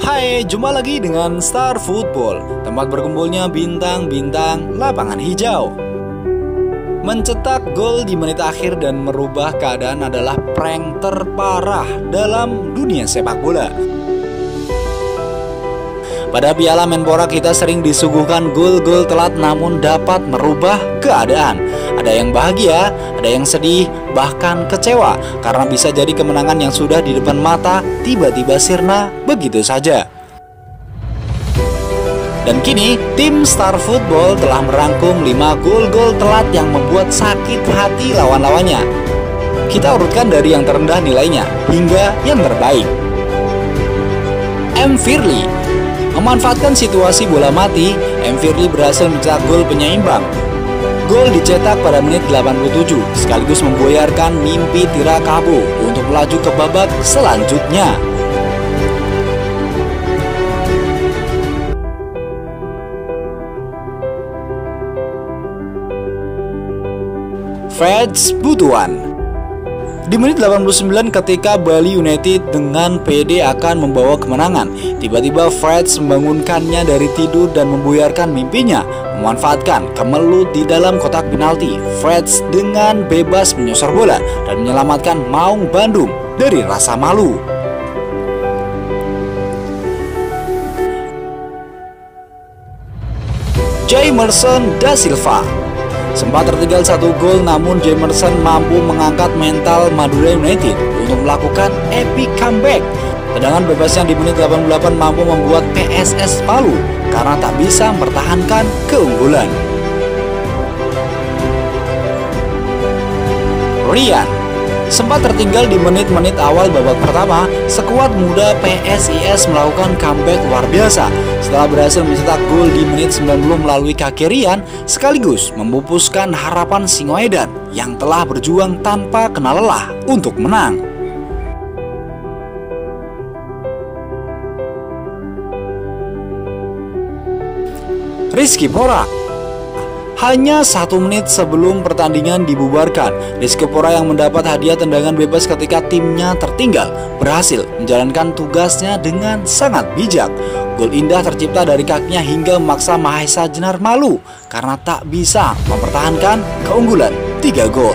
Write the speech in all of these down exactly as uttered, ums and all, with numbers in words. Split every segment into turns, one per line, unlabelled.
Hai, jumpa lagi dengan Star Football, tempat berkumpulnya bintang-bintang lapangan hijau. Mencetak gol di menit akhir dan merubah keadaan adalah prank terparah dalam dunia sepak bola. Pada Piala Menpora kita sering disuguhkan gol-gol telat namun dapat merubah keadaan. Ada yang bahagia, ada yang sedih, bahkan kecewa karena bisa jadi kemenangan yang sudah di depan mata tiba-tiba sirna begitu saja. Dan kini tim Star Football telah merangkum lima gol-gol telat yang membuat sakit hati lawan-lawannya. Kita urutkan dari yang terendah nilainya hingga yang terbaik. M. Firly. Memanfaatkan situasi bola mati, M. Firly berhasil mencetak gol penyeimbang. Gol dicetak pada menit delapan puluh tujuh, sekaligus memboyarkan mimpi Tirakabo untuk melaju ke babak selanjutnya. Freds Butuan. Di menit delapan puluh sembilan ketika Bali United dengan pede akan membawa kemenangan, tiba-tiba Freds membangunkannya dari tidur dan membuyarkan mimpinya. Memanfaatkan kemelut di dalam kotak penalti, Freds dengan bebas menyosor bola dan menyelamatkan Maung Bandung dari rasa malu. Jamerson Da Silva. Sempat tertinggal satu gol namun Jamerson mampu mengangkat mental Madura United untuk melakukan epic comeback. Tendangan bebasnya di menit delapan puluh delapan mampu membuat P S S malu karena tak bisa mempertahankan keunggulan. Rian. Sempat tertinggal di menit-menit awal babak pertama, skuad muda P S I S melakukan comeback luar biasa setelah berhasil mencetak gol di menit sembilan puluh melalui kaki Rian, sekaligus memupuskan harapan Singoedan yang telah berjuang tanpa kenal lelah untuk menang. Rizky Pora. Hanya satu menit sebelum pertandingan dibubarkan, Rizky Pora yang mendapat hadiah tendangan bebas ketika timnya tertinggal berhasil menjalankan tugasnya dengan sangat bijak. Gol indah tercipta dari kakinya hingga memaksa Mahesa Jenar malu karena tak bisa mempertahankan keunggulan tiga gol.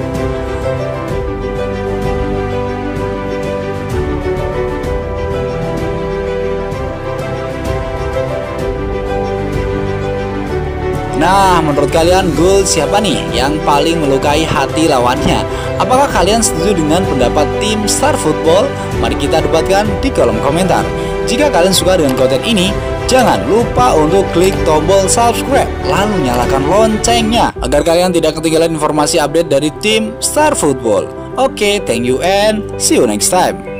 Nah, menurut kalian gol siapa nih yang paling melukai hati lawannya? Apakah kalian setuju dengan pendapat tim Star Football? Mari kita debatkan di kolom komentar. Jika kalian suka dengan konten ini, jangan lupa untuk klik tombol subscribe, lalu nyalakan loncengnya agar kalian tidak ketinggalan informasi update dari tim Star Football. Oke, thank you and see you next time.